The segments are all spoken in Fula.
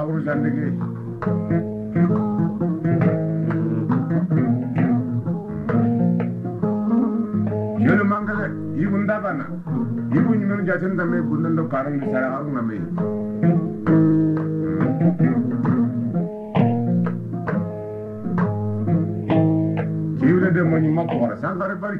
aburu jandege yelo mangale yigunda bana yigu nyimenu jaten dame gundan do karang di sara harung name kiwle de mo nyima ko wara sangare bari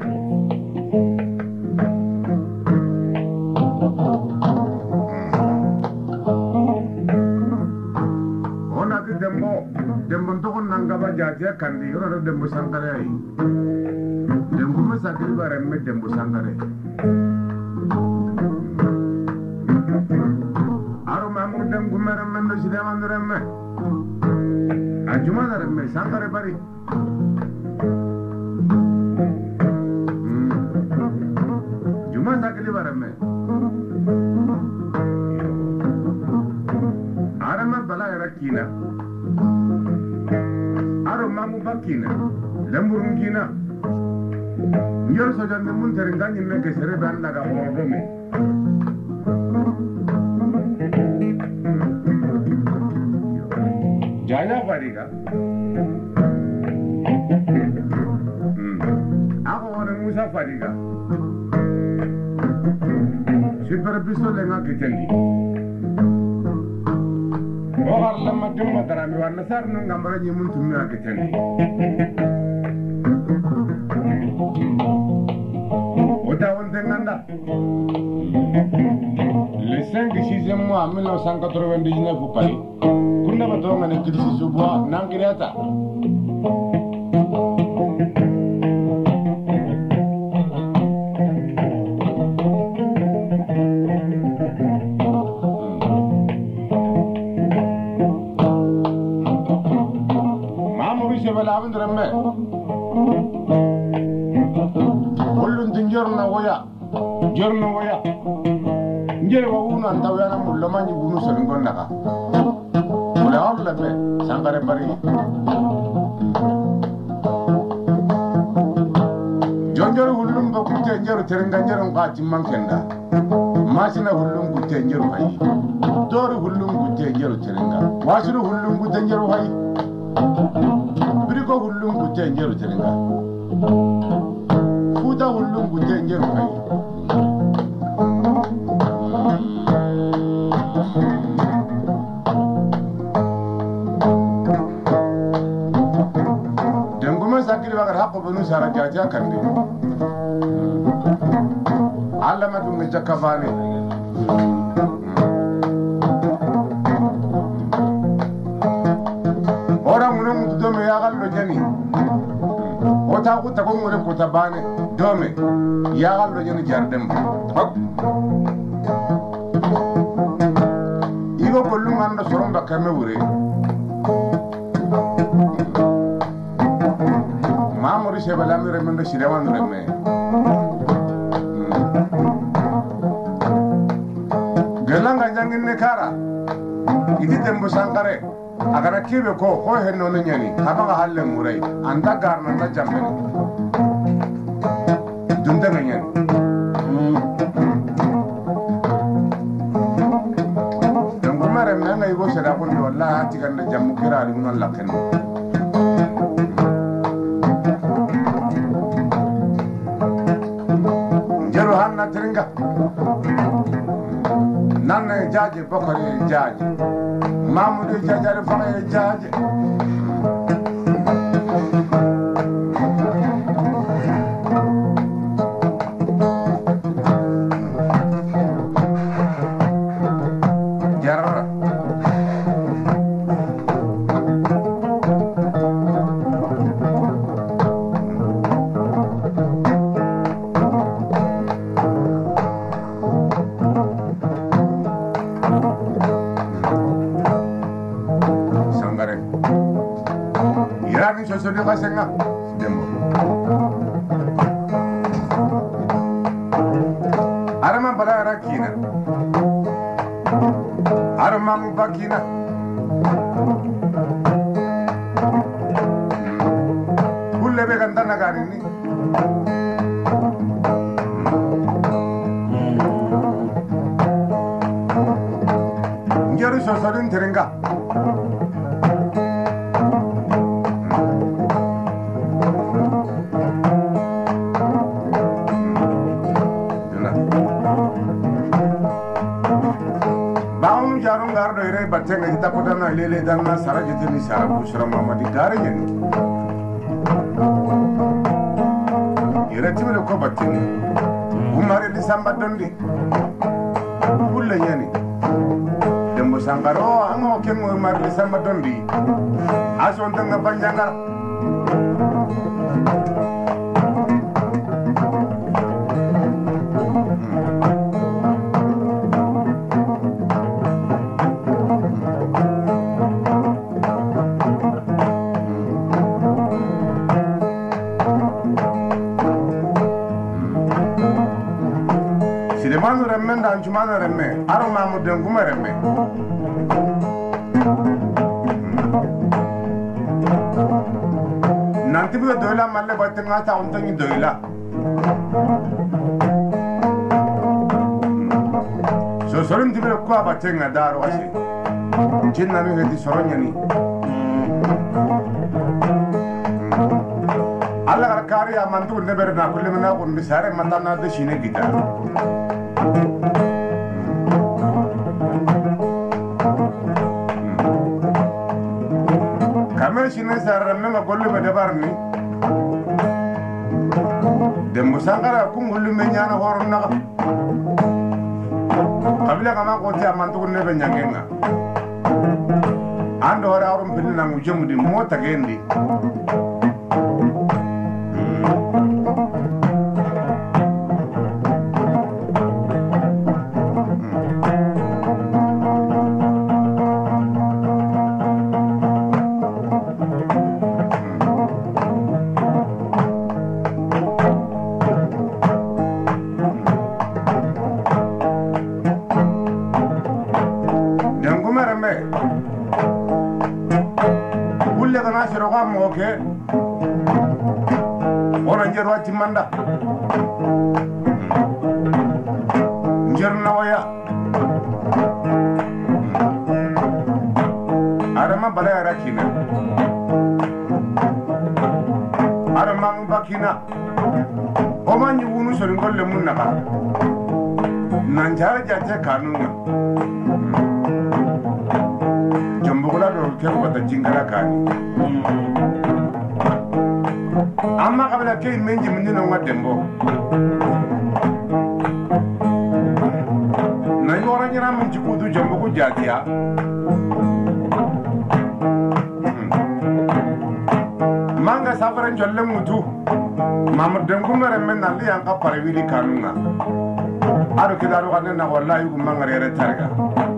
ona de dembo to nangaba jaje kandi yoro dembo sangare ai dembo masakiri bare me dembo sangare aro mamur dembo mere men do side mandure me ajuma dare me sangare bari juma sakili bare me arama bala yarakina aro mamu bakina lemburungina Njor sojan de mun terengan nyimme ke sere ban daga horome jaya pariga ako ore musa pariga super pistole nga kitendi o harla matum matarami wanna sarnu ngambara nyimun tummi akitendi Le 5 e 6e mois 1999 Paris. Kunda batonga ne kirisi subwa nangirata. Mamu bise bala avndremme. Kullun tinjorna waya. Jorno waya njere wa uno antawyana mulla manyi bunu salingon naka wala alla be sangare bari jonjoro hullum ba kunte njero terenga njero ngati mankenda masina hullum kunte njero hayi dori hullum kunte njero terenga wasiru hullum kunte njero hayi biriko hullum kunte njero terenga futa hullum kunte njero hayi Hako benu sara jaja kandi alla ma dum jakavane ora muno mudo me ya gallo jani ota ko ta ko muno ko ta bane dome ya gallo jani jardem igo kollu nganda soron bakame wure Mamori sebala mi remendo sirewan remme. Gelang ganjangin nekara. Idi tembo sangkare. Agara kibe ko ho henno nyani. Kabanga halle murai. Anda garna na jammeni. Dunda nyani. Tembo mare menga ibo sera ko wallahi tikan jammu kira ali non lakken. Hanna tringa nanne jaje bokore jaje mamudu jajare fane jaje jarara Sosoli kasenga dembo arama bala rakina arama mubakina kulle be gandana garini njero sosoli serenga baun jarum gardo ire batsenga kita podana lele danna sarajiti ni sara busra mamadi gare yen ire timele ko batini umare di samba dondi bulle yani dembo sangaro amo kemo umare di samba dondi aso ndanga banjanga Manu remme dan cumana remme aro mamu denguma remme nanti bi doila malle batenga ta ontangi doila so sorim tibe ko batenga daro ase jinna mi hedi soronyani alla kar kari amantu neber na kulle mena ko misare matana de shine gita Kame shine sarramme ma gollu me debarni dembo sangara kungullu me nyana horna kabila kama ko ti amantu nebe nyangenga ando hora arum pinna ngujemu di mota gendi Oke, orang jerwa cimanda, jerna waya, ada mah balai arakina, ada mah bakina, oman nyuwunu soringol lemun naka, nanjara jaja kanunga, jambukula dorkel bata jingara kani. Amma kabla kay menji minna ngadembo na yora nyira minji kudu jambo ko jatiya manga safara jolle mutu mamar dem ko mere men na li an ka pare wili kanunga ado kidaro kanne na wallahi ko manga rere targa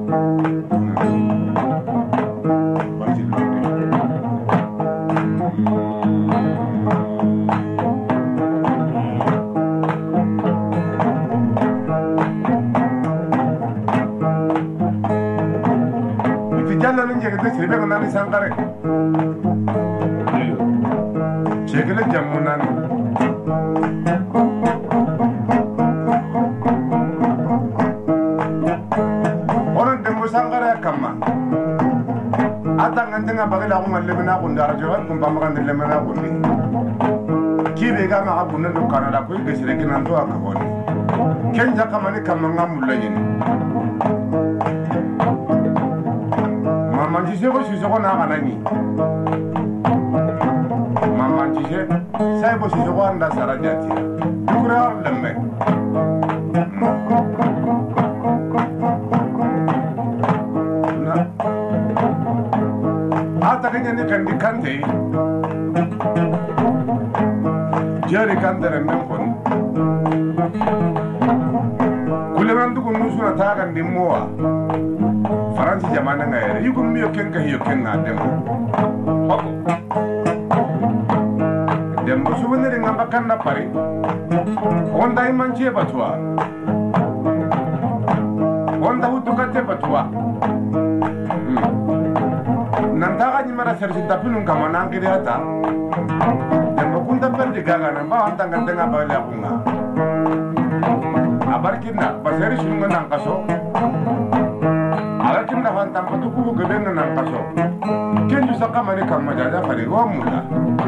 Sebe nani sangkare, cekele jamunan, orang demo sangkare kama, atang anteng apa kita aku malu mena kundara jalan kumpamakan dile mena kundi, kiri kama aku nendo Kanada kui kesirikin antu aku koni, kenja kama ni kama ngamulai ini. Manjise ko sisoko na kanani manjise sai ko sisoko anda sarajati dukura lemme na ata kanya ne kan dikante jari kandere men kon kulemandu ko musuna ta kan dimmoa Faransi jamana ngaya yuko miyo kenga hiyo kenga demo souvenir ngamba kanda pare onda imanche batwa onda utukate batwa nandaga nyimara sersi tapinu kama nangiri hata demo kunta perdi gaga namba anta ngantenga bale akunga abarkina baseri sunga nangkaso Alakim na wan tampatu ku geden nan kaso kenju saka mani kamma jaja fare wa mulla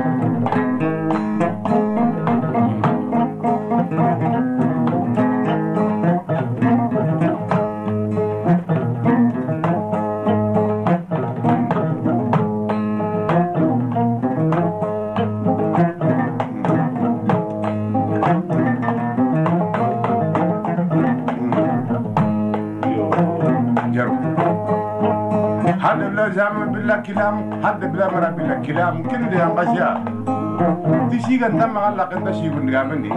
زعما بالله كلام حد بلا مرا بالله كلام كن دي انقشا تشي كان تم غلق انت شي كن غامني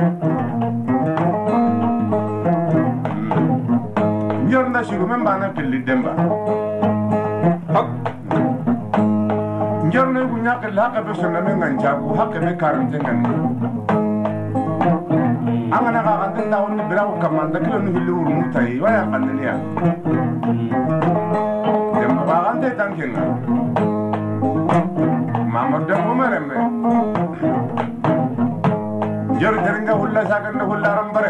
يرنا شي من بانا في الدمبا يرنا كنيا كلا كبسنا من غنجابو حق بكارنتن انا كان تاون بلاو كمان دكلو نهلو رموتاي ويا قندنيا bagante tankenga mamodde kumaremme jor jeringa hulla sagande hulla rambare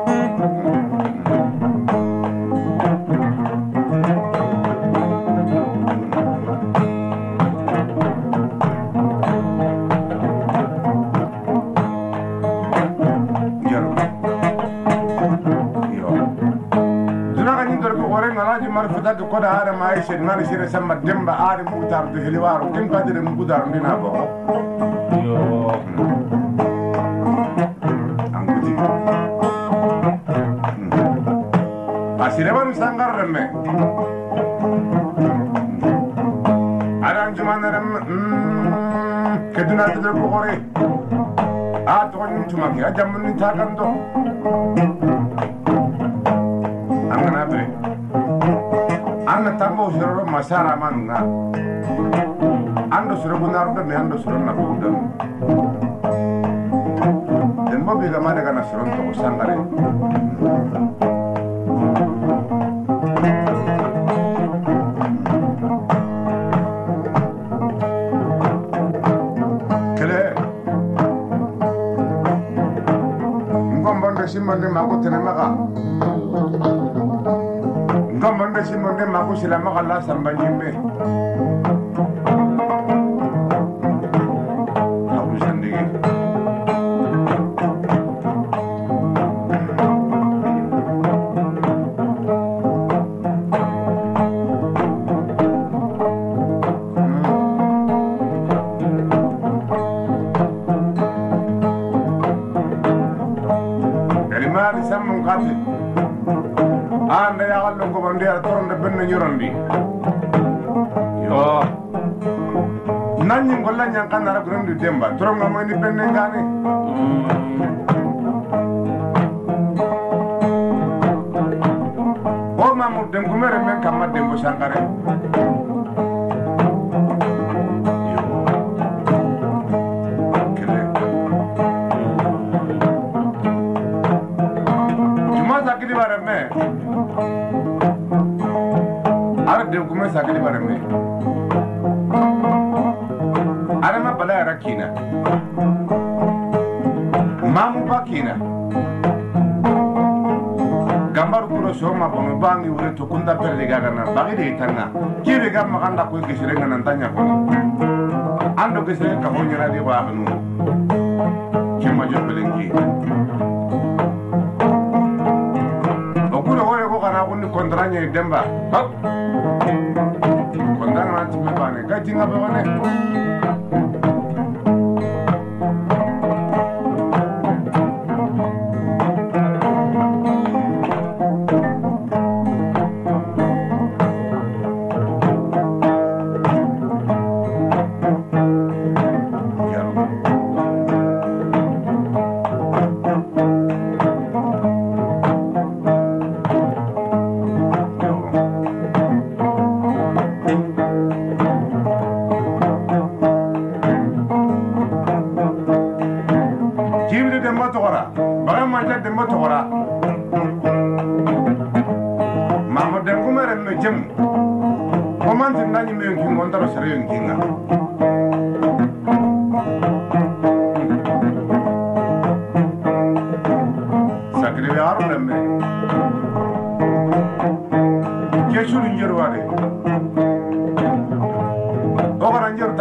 marfata ko da hara mai shin man shire samma demba ari mutar de heliwaro kin padire mu gudar ndina bo yo anguti asire ban sangar remme aran jumanam keduna de ko gore a to ni tumaki ajam ni takando angana bre anna tambo suro masara manunga ando suro bunaruda me ando suro na buda dembo biga mane kana suro to sangare kele ngombondo simande mako tenemaga ngombondo simande mako silama kala sambanyimbe aku sendiri dari mana sambung kati anda ya Allah ko bande ya toronde benn ñorondi yo nanni ngolla ñan kanara ko rendu demba toronga moy ni benn ngane o mamu dem ko mere men kam madde mo sangare sakili barame ara de kuma sakili barame ara ma bala rakina mamu bakina gambar kuro soma bono bangi ure to kunda perde gagana bagi de tanna kibe gam maganda ko gisire ngana tanya ko ando gisire ka ho nyara di wa banu kema jo belengi kana kunni kontranya demba hop kontranya nanti mebane gaji ngabe wane Keshu ninjerware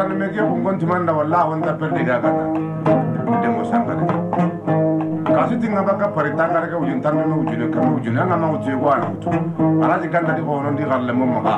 man me ke kun timanda wallahi wanda perde ga kana demo sangare kasi tinga baka paritanga ga ujun tan me ujun ka me ujun nga ma ujun ko ala utu ala ji ganda di ko non di galle mo ma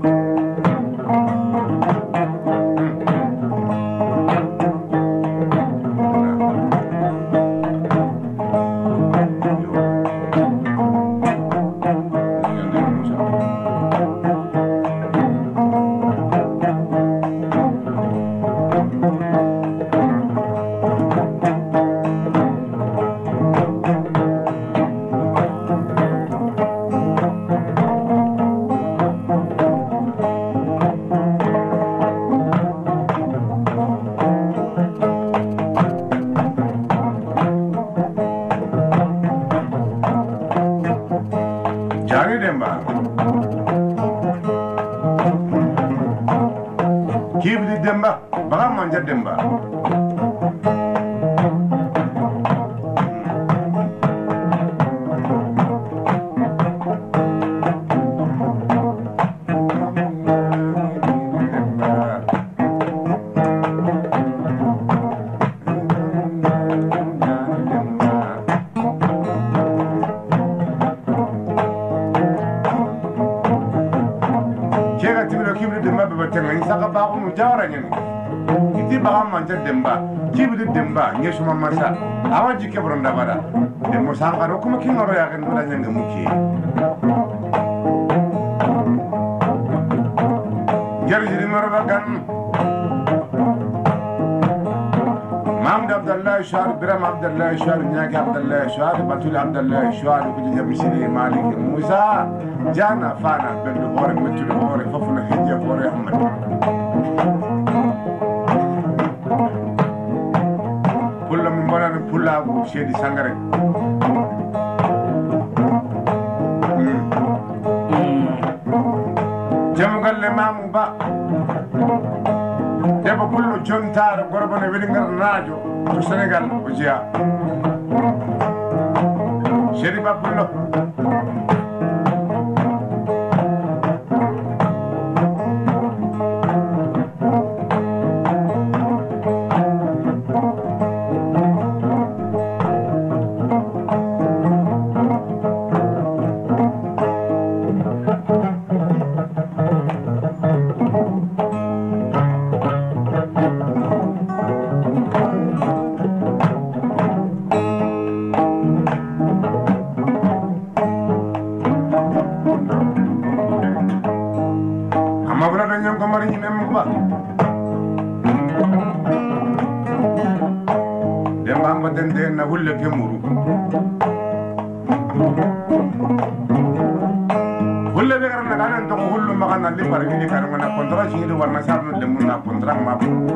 Demba, baga manja Demba. Iti baga manja Demba, kibidi Demba, nyesuma masa, awa jike beronda bada. Demo sangkaro kuma kingoro ya kan dula nyanga muki. Jari marabakan. Mahmud Abdallah Shah, Biram Abdallah Shah, Nyaki Abdallah Shah, Batul Abdallah Shah, Kuji Jamisiri Malik Musa, Jana Fana, Bendu Hore, Metul Hore, Fafuna Hijja Hore Ahmad. Pulla bu shedi sangare jamgalle mamu ba debo pullo jontar gorbone welingar radio to Senegal o jiya shedi ba pullo hulle kemuru hulle be garna ganan to hullu magana li par gili kan ngana kontra jingi warna sarno le munna kontra ma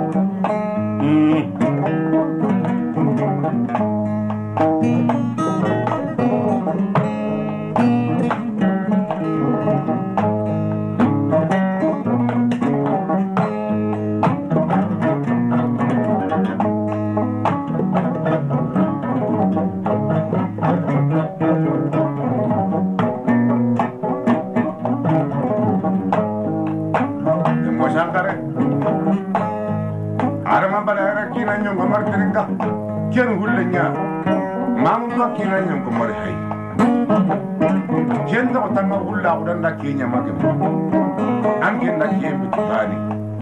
ken hullenya mamdo kina nyam ko mari hay ken do tanga hulla ko danda kenya magem an ken da ke bitani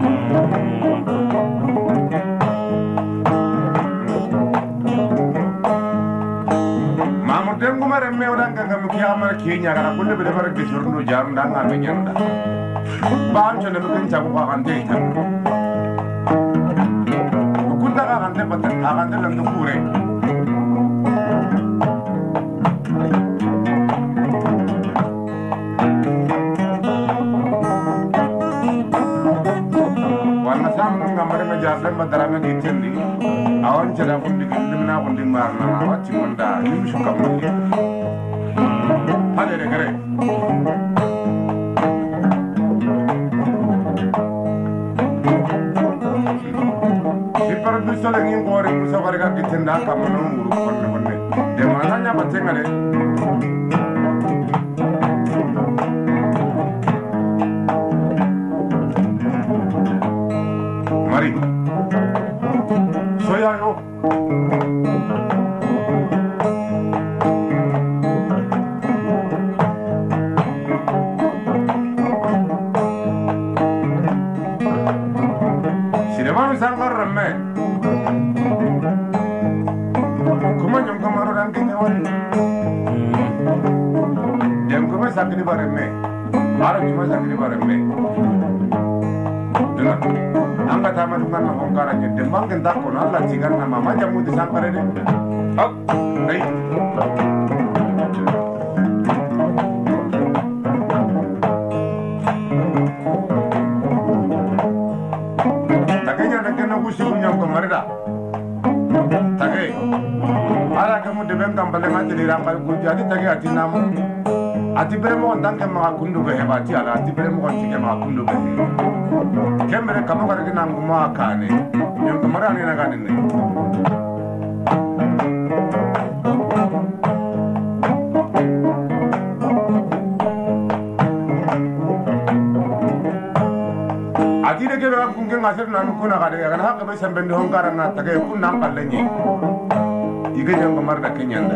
mamdo ngum mare me wadanga ngam kiyama kenya kana kulle be defar ke jorno jar ndanga me nyanda ban chone be ken jago ka kan de tan akan dapat akan dalam tukure warna sama ngambar menjalan badarana ditendi awan cerah pun dikendemna pun dimarna awat cimanda ini suka mati ada negara Solo ngin gore musa warga kitenda kamono muru konne konne de mananya batenga de Mari. Soya yo. Sinemanu sangkar reme. Kumanyong kamarudan kinyawan. Dem kuma sakri bareme. Mara cuma sakri bareme. Dengar. Angkat sama dengan hongkarannya. Demang kentak pun Allah cikan nama macam muti sangkar ini. Hop, baik. Takenya nak kena kusi punya kemarida. Takai. Ara kamu debem tampale mati di rangkal jadi takai hati namu. Hati beremo tang ke makundu ke hebati ala hati beremo kan tiga makundu ke. Kembali kamu kan kena nguma kane. Yang kemarin ini nak ini. Ati dek berapa kungkin ngasir nanu kuna kade kan hak kebe sampai di hongkaran na takai kun nampal lenyi. Ika yang kemarin nak kenyanda.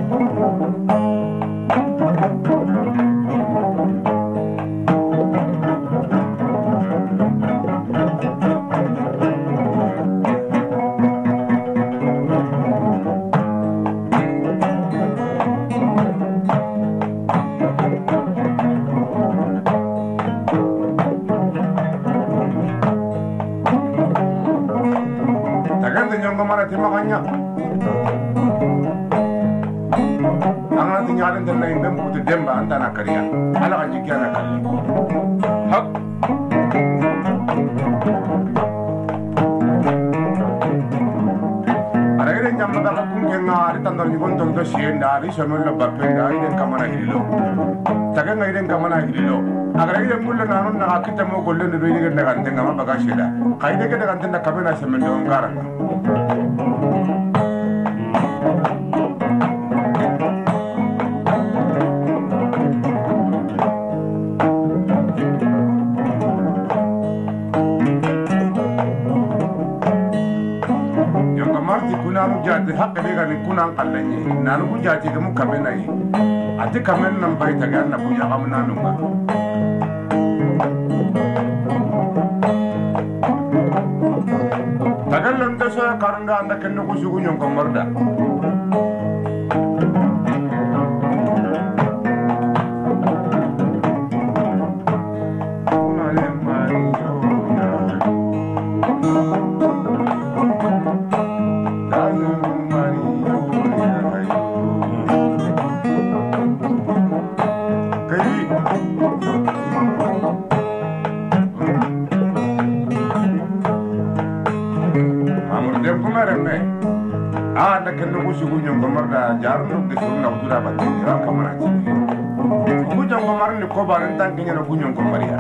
Makanya ang ating yaran din na yung buti demba ang tanak kariya ala ka jikya na kali hap ara ire nyamba ka kung kenga ari tandar ni gontong to sien dari somel lo bapenda ire kamana hililo taga ngaire kamana hililo agar ire mulla nanon na akita mo gollen do ire na kan tenga ma baga sheda kaide ke kan tenna kabena semen do ngara nanu jati hakke be gani kunan kallenye nanu ku jati gamu kamena yi ati kamen nan bai taga na buya kam nanu ma tagal lan ta sa karunda anda kenno ku sugu nyon komarda kenno ko sugu nyon komarda jarno de sunna udura batte ra kamana ci ku jom komar ni ko baran tan kinya no kunyon komariya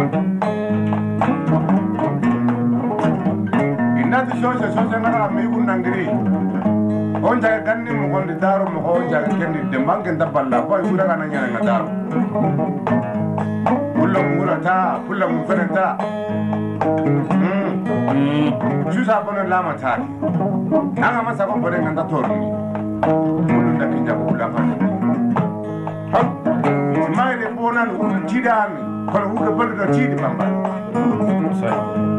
inna de so ngara mi kun nangiri on jaga ganni mo gonde daro mo ho jaga kendi de mangen daballa ko udura kana nyana ngadaro kullu murata kullu mufarata Jusa bono lama tari. Nanga masa ko bore nganda torni. Mulu ndakinja ko lama. Hop. Maile bona lu tidani. Ko lu ko bole do tidi bamba. Sai.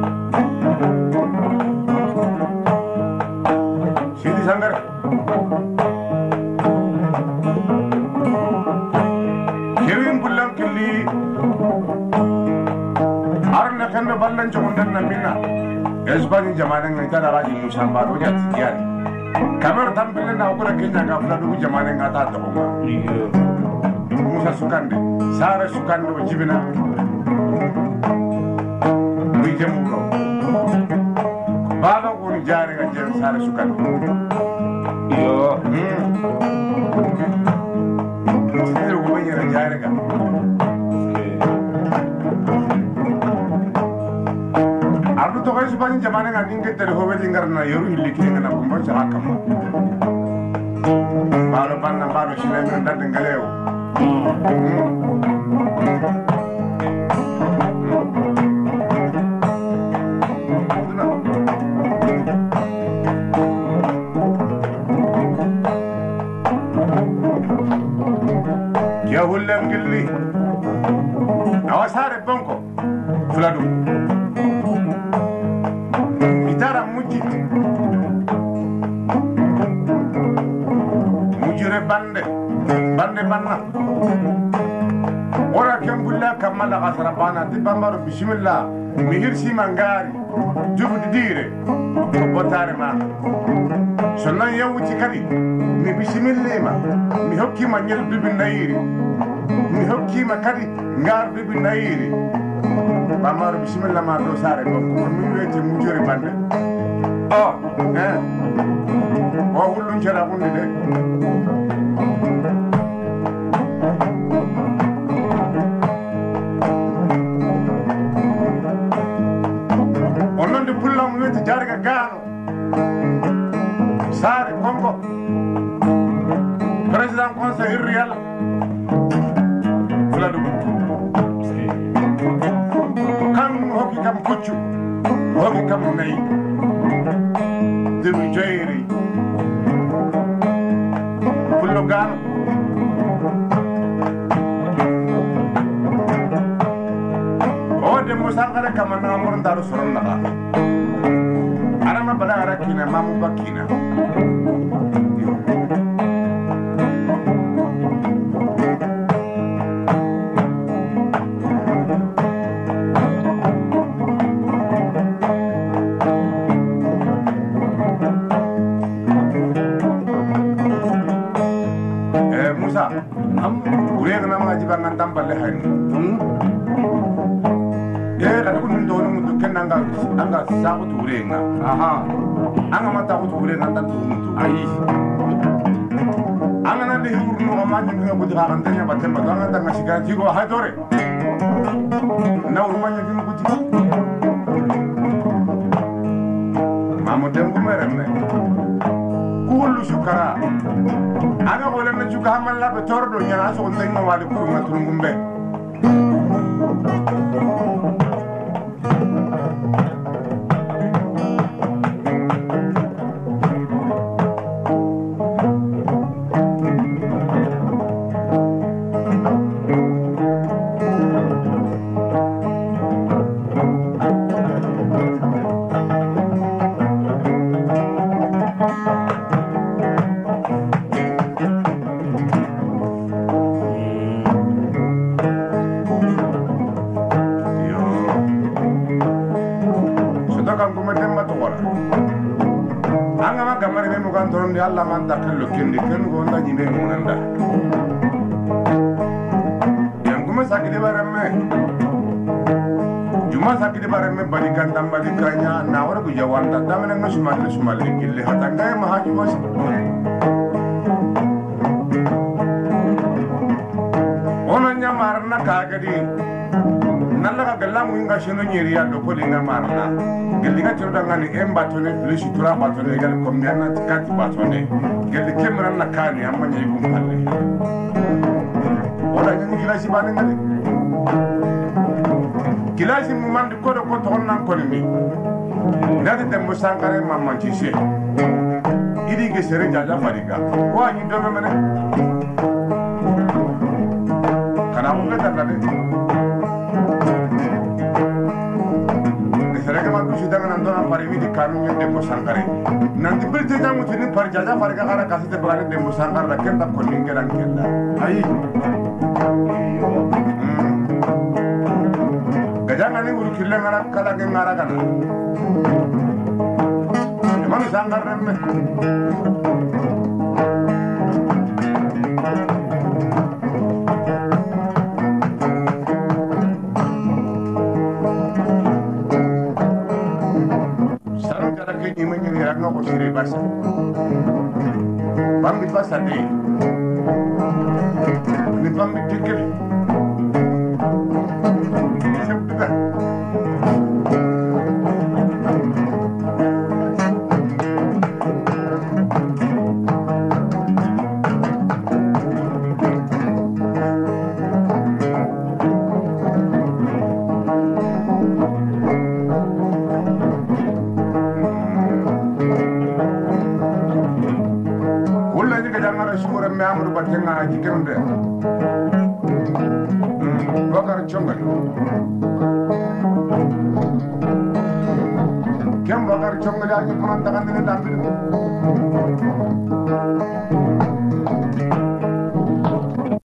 Sidi sangar. Kevin bulang kili. Arna kanna ballan chomundan na minna. Esbani jamanen ngai tara raji musamba roja tiyan kamar tampile na okura kenya ka fuladu jamanen ngata to ma musa sukande sara sukande jibina mi jemu ko baba ko ni jare ga jere sara sukande yo sira ko bayira jare ga Ardu to kai subani jamane ga ninge tere hobe jingar na yoru hilli kire na bomba cha kama baro panna baro shile na dad ngaleo muji mujire bande banna ora kembulla kamala kasara bana di bambaro bismillah mihir si mangari jubu dire ko botare ma sonna yawuti kadi mi bismillah ma mi hokki ma nyel bibi nayiri mi hokki ma kadi ngar bibi nayiri bambaro bismillah ma do sare ko mi wete mujire bande oh o hulun jara hunde de onondi pullam wete jarga gano sare kongo président conseil réel fuladu kam hoki kam koccu hoki kam nayi debu joyri pullo gano Dembo Sankara kamana amor daru soron naga arama bala arakina mamu bakina Musa urega nama jibangan tampale hainu kada kun do no ken anga sabu turenga anga mata ko turenga tan tu ai anga na de hurno ma ni nga budi garan tanya batem ba anga tanga siga jigo ha dore na urma nya din budi mamutem ko meremme kullu shukara anga wala na juga hamalla be tordo nya so on tenga wali ko ma tulungumbe Allah man takillo kende ken go nda jibe munanda yang kuma sakide barame juma sakide barame balikan tambalikanya na wara bu jawanda damene ngasumal gille hatanga mahaji bos onanya marna kagadi nalla ka galla mu inga shino nyeri ya do ko linga marna gellinga tiroda ngani emba tone plus tura batone gal kombiana tikati batone gelli kemran na kani amma nyi gum palle wala nyi gilashi bane ngade gilashi mu mandi ko do ko ton nan ko ni ngade Dembo Sankara mamma ci se idi ge sere jaja fariga wa ni do mene kana mu ngata kade Pariwi di kanu yang Dembo Sankara nanti berita jamu sini parjaja parga kara kasih terbalik Dembo Sankara kenta koning keran kenta ayi gajangan ini buru kille ngara kala ke ngara kana emang Sankara me ko sire basa bambi basa de ni bambi tikeli sebda Amru batenga jikemde bakar chongal kem bakar chongla ni panan takan ni dambir